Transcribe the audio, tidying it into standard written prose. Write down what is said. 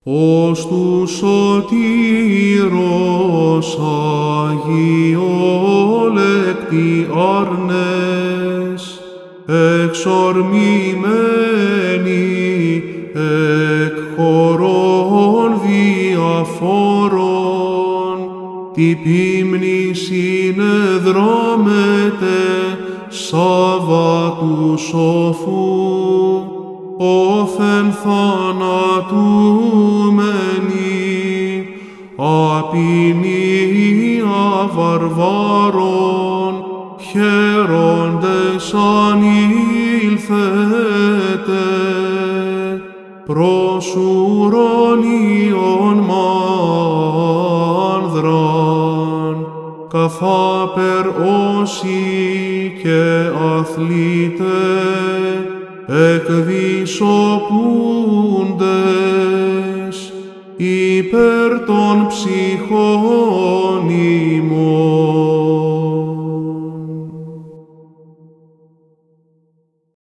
ως του σωτήρος αγιόλεκτη άρνες, εξορμημένοι εκ χωρών διαφόρων, τη πίμνη συνεδράμετε Σάββατου σοφού, όθεν θανατούμενοι, απεινία βαρβάρων, χαίροντες ανήλθετε, προς ουρανίον μάνδραν, καθάπερ όσοι και αθλείτε, εκδυσοπούντες υπέρ των ψυχών